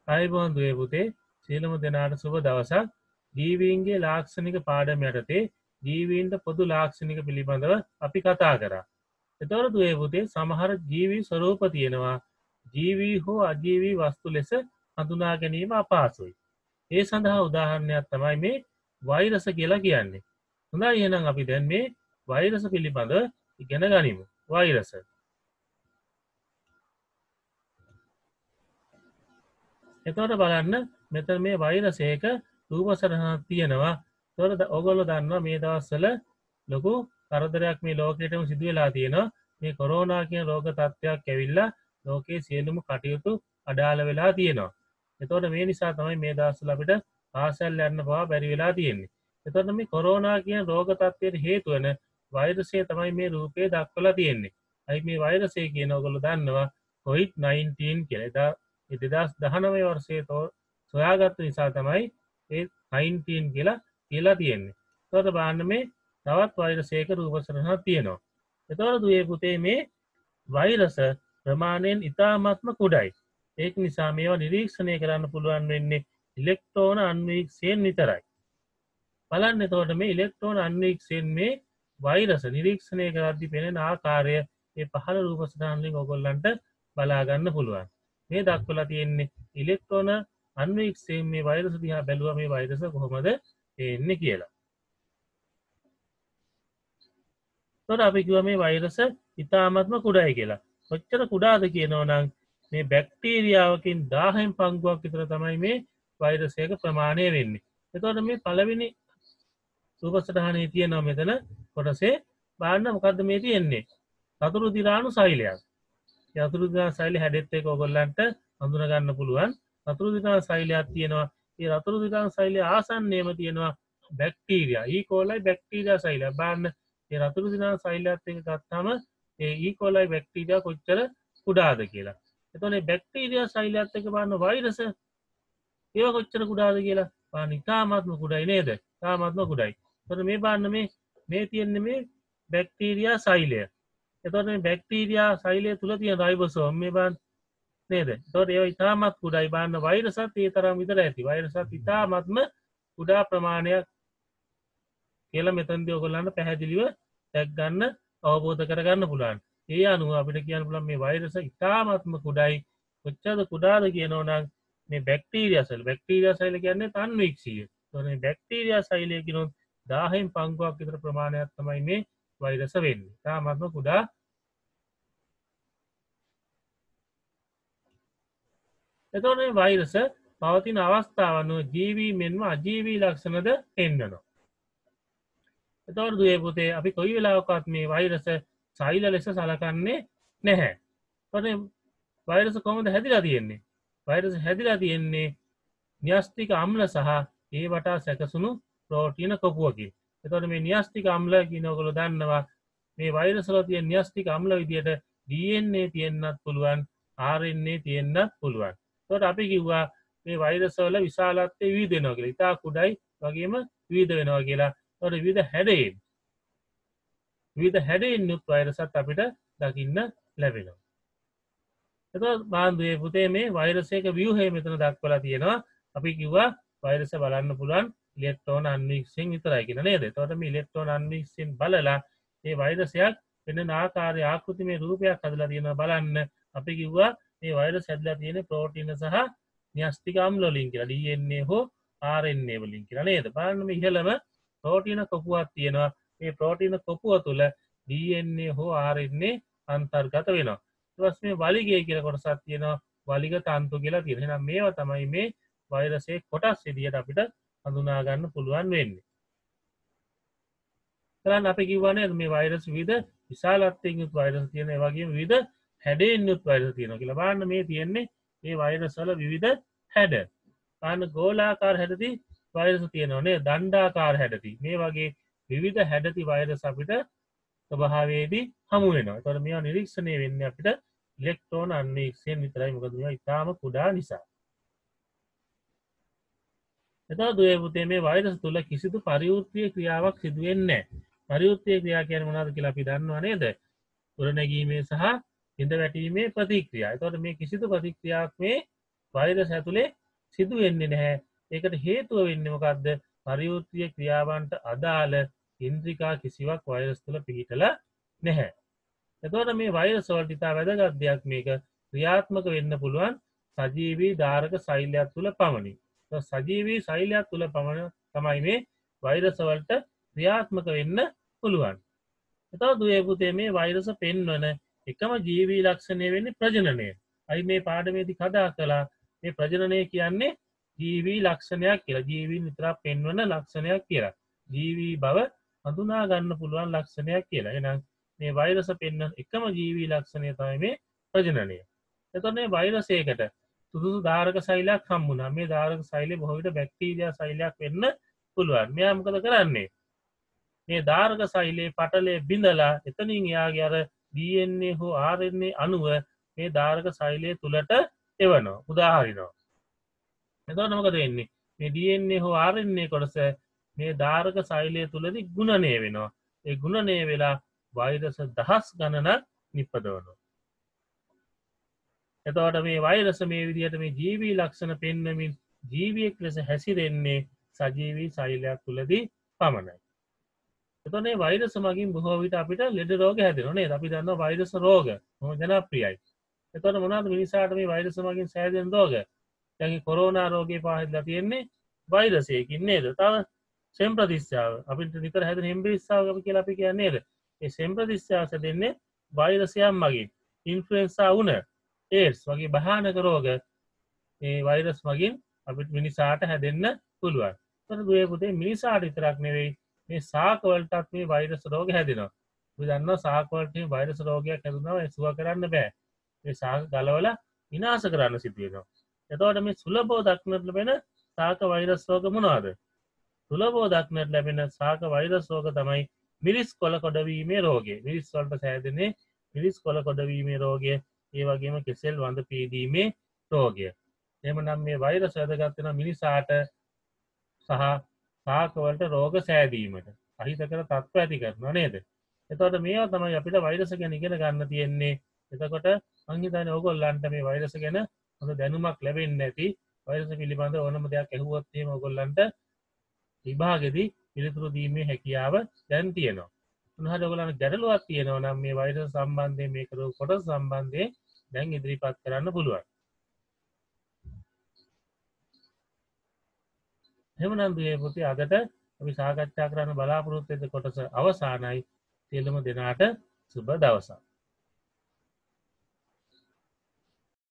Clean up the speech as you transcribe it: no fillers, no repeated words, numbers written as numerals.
ආයුබෝවන් දුවේ පුතේ සියලුම දෙනාට සුබ දවසක්. ජීවීන්ගේ ලාක්ෂණික පාඩම යටතේ ජීවීන්ට පොදු ලාක්ෂණික පිළිබඳව අපි කතා කරා. එතකොට දුවේ පුතේ සමහර ජීවී ස්වරූප තියෙනවා. ජීවී හෝ අජීවී වස්තු ලෙස හඳුනා ගැනීම අපහසුයි. ඒ සඳහා උදාහරණයක් තමයි මේ වෛරස කියලා කියන්නේ. හොඳයි එහෙනම් අපි දැන් මේ වෛරස පිළිබඳව ඉගෙන ගනිමු. වෛරස. එතකොට බලන්න මෙතන මේ වෛරසයක රූප සටහනක් තියෙනවා. එතකොට ඔයගොල්ලෝ දන්නවා මේ දවස්වල ලොකු කරදරයක් මේ ලෝකෙටම සිදු වෙලා තියෙනවා. මේ කොරෝනා කියන රෝග තත්ත්වයක් ඇවිල්ලා ලෝකයේ සියලුම කටයුතු අඩාල වෙලා තියෙනවා. එතකොට මේ නිසා තමයි මේ දවස්වල අපිට පාසල් යන්න පවා බැරි වෙලා තියෙන්නේ. එතකොට මේ කොරෝනා කියන රෝග තත්ත්වයට හේතු වෙන වෛරසය තමයි මේ රූපේ දක්වලා තියෙන්නේ. අයි මේ වෛරසය කියන ඔයගොල්ලෝ දන්නවා COVID-19 කියලා. 2019 වර්ෂයේ සොයාගත්තු නිසා තමයි ඒ 19 කියලා තියෙන්නේ. එතකොට බලන්න මේ තවත් වෛරසයක රූප සටහනක් තියෙනවා. එතකොට දුවේ පුතේ මේ වෛරස ප්‍රමාණයෙන් ඉතාමත්ම කුඩායි. ඒක නිසා මේවා නිරීක්ෂණය කරන්න පුළුවන් වෙන්නේ ඉලෙක්ට්‍රෝන අන්වීක්ෂයෙන් විතරයි. බලන්න එතකොට මේ ඉලෙක්ට්‍රෝන අන්වීක්ෂයෙන් මේ වෛරස නිරීක්ෂණය කරද්දී පෙනෙන ආකාරය මේ පහළ රූප සටහන් වලින් ඔයගොල්ලන්ට බලා ගන්න පුළුවන්. මේ දක්වලා තියෙන්නේ ඉලෙක්ට්‍රෝන අන්වීක්ෂයෙන් මේ වෛරස දිහා බැලුවා මේ වෛරස කොහොමද එන්නේ කියලා. එතකොට අපි කිව්වා මේ වෛරස ඉතාමත්ම කුඩායි කියලා. කොච්චර කුඩාද කියනවා නම් මේ බැක්ටීරියාවකින් 1000න් පංගුවක් විතර තමයි මේ වෛරසයක ප්‍රමාණය වෙන්නේ. එතකොට මේ පළවෙනි රූප සටහනේ තියෙනවා මෙතන කොටසේ බලන්න මොකද්ද මේ තියෙන්නේ? සතුරු දිරාණු සෛලයක්. යතුරු දිරාණු සෛලය හැඩෙත් එක්ක ඔයගොල්ලන්ට හඳුනා ගන්න පුළුවන්. රතුරු දිරාණු සෛලයක් තියෙනවා. ඒ රතුරු දිරාණු සෛලය ආසන්නයේම තියෙනවා බැක්ටීරියා. E. coli බැක්ටීරියා සෛලය. බලන්න මේ රතුරු දිරාණු සෛලයත් එක්ක ගත්තාම ඒ E. coli බැක්ටීරියා කොච්චර කුඩාද කියලා. එතකොට මේ බැක්ටීරියා සෛලයත් එක්ක බලන්න වෛරස ඒව කොච්චර කුඩාද කියලා. බලන්න ඉතාමත්ම කුඩායි නේද? ඉතාමත්ම කුඩායි. එතකොට මේ බලන්න මේ තියෙන්නේ මේ බැක්ටීරියා සෛලය. එතකොට මේ බැක්ටීරියා සෛලය තුල තියෙන රයිබෝසෝම් මේ බලන්න නේද? එතකොට ඒවා ඉතාමත් කුඩායි. බලන්න වෛරසත් ඒ තරම් විතර ඇති. වෛරසත් ඉතාමත්ම කුඩා ප්‍රමාණයක් කියලා මෙතනදී ඔයගොල්ලන්ට පැහැදිලිව දැක් ගන්න අවබෝධ කරගන්න පුළුවන්. ඒ අනුව අපිට කියන්න පුළුවන් මේ වෛරස ඉතාමත්ම කුඩායි. කොච්චරද කුඩාද කියනවා නම් මේ බැක්ටීරියා සෛල කියන්නේ අන්වීක්ෂීය. එතකොට මේ බැක්ටීරියා සෛලය කියනොත් 1000න් පංගුවක් විතර ප්‍රමාණයක් තමයි මේ වෛරස වෙන්නේ. ඉතාමත්ම කුඩා. එතකොට මේ වෛරස පවතින අවස්ථාවන් ජීවී මෙන්ම අජීවී ලක්ෂණද පෙන්වනවා. එතකොට දුවේ පුතේ අපි කොයි වෙලාවකවත් මේ වෛරස සෛල ලෙස සලකන්නේ නැහැ. එතකොට වෛරස කොහොමද හැදිලා තියෙන්නේ? වෛරස හැදිලා තියෙන්නේ න්‍යෂ්ටික අම්ල සහ ඒ වටා සැකසුණු ප්‍රෝටීන කොපුවකින්. එතකොට මේ න්‍යෂ්ටික අම්ල කියන ඔයගොල්ලෝ දන්නවා මේ වෛරස් වල තියෙන න්‍යෂ්ටික අම්ල විදියට DNA තියෙන්නත් පුළුවන්, RNA තියෙන්නත් පුළුවන්. එතකොට අපි කිව්වා මේ වෛරස් වල විශාලත්වය විවිධ වෙනවා කියලා. ඉතා කුඩායි වගේම විවිධ වෙනවා කියලා. එතකොට විවිධ හැඩයෙන් යුත් වෛරසත් අපිට දකින්න ලැබෙනවා. එතකොට බාන්දුවේ පුතේ මේ වෛරසයක ව්‍යුහය මෙතන දක්වලා තියෙනවා. අපි කිව්වා වෛරස බලන්න පුළුවන් ඉලෙක්ට්‍රෝන අන්වීක්ෂයෙන් විතරයි කියලා නේද? එතකොට මේ ඉලෙක්ට්‍රෝන අන්වීක්ෂයෙන් බලලා මේ වෛරසයක් වෙන ආකාරයේ ආකෘතිමය රූපයක් හදලා තියෙනවා බලන්න. අපි කිව්වා මේ වෛරස් හැදලා තියෙන ප්‍රෝටීන සහ න්‍යෂ්ටික අම්ල වලින් කියලා. DNA හෝ RNA වලින් කියලා නේද? බලන්න මේ ඉහළම ප්‍රෝටීන කොපුවක් තියෙනවා. මේ ප්‍රෝටීන කොපුව තුළ DNA හෝ RNA අන්තර්ගත වෙනවා. ඊට පස්සේ මේ වලිගය කියලා කොටසක් තියෙනවා. වලිග තන්තු කියලා තියෙනවා. එහෙනම් මේවා තමයි මේ වෛරසයේ කොටස් විදියට අපිට හඳුනා ගන්න පුළුවන් වෙන්නේ. බලන්න අපි කිව්වනේ මේ වෛරස් විවිධ විශාලත්වයෙන් යුත් වෛරස් තියෙනවා. ඒ වගේම විවිධ හැඩයෙන් යුත් වෛරස් තියෙනවා කියලා. බලන්න මේ තියෙන්නේ මේ වෛරස් වල විවිධ හැඩ. බලන්න ගෝලාකාර හැඩති වෛරස් තියෙනවා නේ. දණ්ඩාකාර හැඩති. මේ වගේ විවිධ හැඩති වෛරස් අපිට ස්වභාවයේදී හමු වෙනවා. ඒතකොට මේවා නිරීක්ෂණය වෙන්නේ අපිට ඉලෙක්ට්‍රෝන අන්වීක්ෂයෙන් විතරයි. මොකද මේවා ඉතාම කුඩා නිසා. එතකොට දුවේ පුතේ මේ වෛරස් තුල කිසිදු පරිවෘත්තීය ක්‍රියාවක් සිදු වෙන්නේ නැහැ. පරිවෘත්තීය ක්‍රියා කියන්නේ මොනවද කියලා අපි දන්නවා නේද? උරනැගීමේ සහ හිඳ වැටීමේ ප්‍රතික්‍රියා. එතකොට මේ කිසිදු ප්‍රතික්‍රියාවක් මේ වෛරස් ඇතුලේ සිදු වෙන්නේ නැහැ. ඒකට හේතුව වෙන්නේ මොකද්ද? පරිවෘත්තීය ක්‍රියාවන්ට අදාළ ඉන්ද්‍රිකා කිසිවක් වෛරස් තුල පිහිටලා නැහැ. එතකොට මේ වෛරස් වලට ඉතා වැදගත් දෙයක් මේක ක්‍රියාත්මක වෙන්න පුළුවන් සජීවී ධාරක සෛලයක් තුල පමණි. සජීවී සෛලයක් තුල පමණ තමයි මේ වෛරස් වලට ක්‍රියාත්මක වෙන්න පුළුවන්. එතකොට දුවේ පුතේ මේ වෛරස් පෙන්වන එකම ජීවී ලක්ෂණය වෙන්නේ ප්‍රජනනය. අයි මේ පාඩමේදී කතා කළා මේ ප්‍රජනනය කියන්නේ ජීවී ලක්ෂණයක් කියලා. ජීවීන් විතරක් පෙන්වන ලක්ෂණයක් කියලා. ජීවී බව හඳුනා ගන්න පුළුවන් ලක්ෂණයක් කියලා. එහෙනම් මේ වෛරස පෙන්වන එකම ජීවී ලක්ෂණය තමයි මේ ප්‍රජනනය. එතකොට මේ වෛරසයකට සුදුසු ධාරක සෛලයක් හම්බුණා. මේ ධාරක සෛලය බොහෝ විට බැක්ටීරියා සෛලයක් වෙන්න පුළුවන්. මෙයා මොකද කරන්නේ? මේ ධාරක සෛලයේ පටලය බිඳලා එතනින් එයාගේ අර DNA හෝ RNA අණුව මේ ධාරක සෛලය තුලට එවනවා. උදාහරිනවා. එතකොට මොකද වෙන්නේ? මේ DNA හෝ RNA කොටස මේ ධාරක සෛලය තුලදී ගුණණය වෙනවා. ඒ ගුණණය වෙලා වෛරස් දහස් ගණනක් නිපදවනවා. එතකොට මේ වෛරස් මේ විදිහට මේ ජීවී ලක්ෂණ පෙන්වමින් ජීවියෙක් ලෙස හැසිරෙන්නේ සජීවී සෛලයක් තුලදී පමණයි. එතකොට මේ වෛරස් මගින් බොහෝ විට අපිට ලෙඩ රෝග හැදෙනවා නේද? අපි දන්නවා වෛරස් රෝග බොහොම ජනප්‍රියයි. එතකොට මොනවද මිනිසාට මේ වෛරස් මගින් සෑදෙන රෝග? දැන් කොරෝනා රෝගේ පාහිදලා තියෙන්නේ වෛරසයකින් නේද? තව සෙම්ප්‍රතිස්්‍යාව අපිට නිතර හැදෙන හෙම්බිරිස්සාව කියලා අපි කියන්නේ නේද? ඒ සෙම්ප්‍රතිස්්‍යාව සැදෙන්නේ වෛරසයන් මගින්. ඉන්ෆ්ලුවෙන්සා වුණ ඒඩ්ස් වගේ භයානක රෝග මේ වෛරස් මගින් අපිට මිනිසාට හැදෙන්න පුළුවන්. ඒතර දුවේ පුතේ මිනිසාට විතරක් නෙවෙයි මේ ශාක වලටත් මේ වෛරස් රෝග හැදෙනවා. අපි දන්නවා ශාක වලට මේ වෛරස් රෝගයක් හැදුනම ඒ සුව කරන්න බෑ. මේ ශාක ගලවලා විනාශ කරන්න සිදු වෙනවා. එතකොට මේ සුලභව දක්නට ලැබෙන ශාක වෛරස් රෝග මොනවාද? සුලභව දක්නට ලැබෙන ශාක වෛරස් රෝග තමයි මිරිස් කොළ කොඩවීමේ රෝගය. මිරිස් වලට සෑදෙන්නේ මිරිස් කොළ කොඩවීමේ රෝගය. ඒ වගේම කෙසෙල් වඳ පීදීමේ රෝගය. එහෙමනම් මේ වෛරස් වැදගත් වෙන මිනිසාට සහ ශාකවලට රෝග සෑදීමට අහිතකර තත්ත්ව ඇති කරනවා නේද? එතකොට මේවා තමයි අපිට වෛරස් ගැන ඉගෙන ගන්න තියෙන්නේ. එතකොට මං හිතන්නේ ඕගොල්ලන්ට මේ වෛරස් ගැන හොඳ දැනුමක් ලැබෙන්න ඇති. වෛරස් පිළිබඳ ඕනම දෙයක් ඇහුවොත් එහෙම ඕගොල්ලන්ට විභාගෙදී පිළිතුරු දීමේ හැකියාව දැන් තියෙනවා. මොනවාද ඔයගොල්ලන්ට ගැටලුවක් තියෙනවා නම් මේ වෛරස් සම්බන්ධයෙන් මේ කරපු කොටස සම්බන්ධයෙන් දැන් ඉදිරිපත් කරන්න පුළුවන්. එහෙමනම් දුවේ පුතේ අදට අපි සාකච්ඡා කරන්න බලාපොරොත්තු වෙන කොටස අවසానයි. සියලුම දෙනාට සුබ දවසක්.